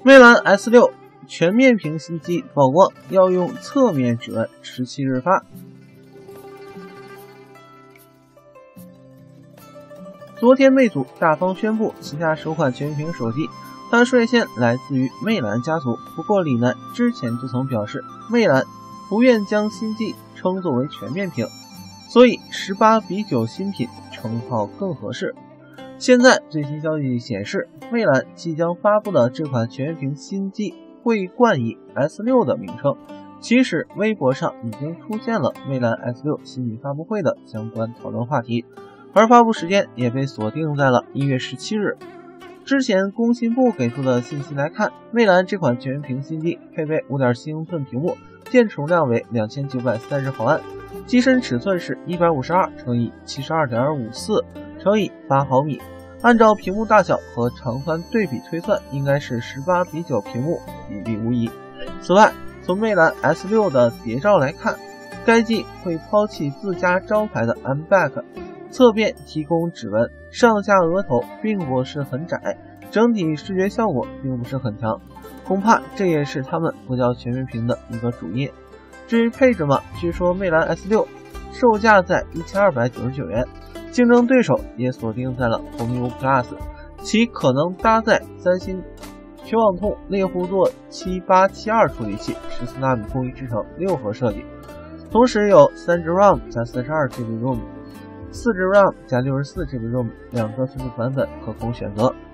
魅蓝 S6 全面屏新机曝光，要用侧面指纹，17日发。昨天魅族大方宣布旗下首款全面屏手机，它率先来自于魅蓝家族。不过李楠之前就曾表示，魅蓝不愿将新机称作为全面屏，所以18:9新品称号更合适。现在最新消息显示，魅蓝即将发布的这款全面屏新机会冠以 S6 的名称。其实微博上已经出现了魅蓝 S6 新品发布会的相关讨论话题，而发布时间也被锁定在了1月17日。之前工信部给出的信息来看，魅蓝这款全面屏新机配备 5.4 英寸屏幕，电池容量为2930毫安，机身尺寸是 152×72.54×8毫米。按照屏幕大小和长宽对比推算，应该是18:9屏幕，比例无疑。此外，从魅蓝 S6 的谍照来看，该机会抛弃自家招牌的 M-Back， 侧边提供指纹，上下额头并不是很窄，整体视觉效果并不是很强，恐怕这也是他们不叫全面屏的一个主因。至于配置嘛，据说魅蓝 S6 售价在1299元，竞争对手也锁定在了红牛 Plus， 其可能搭载三星全网通猎户座7872处理器，14纳米工艺制成，6核设计，同时有3G RAM 加42GB ROM， 4G RAM 加64GB ROM， 两个存储版本可供选择。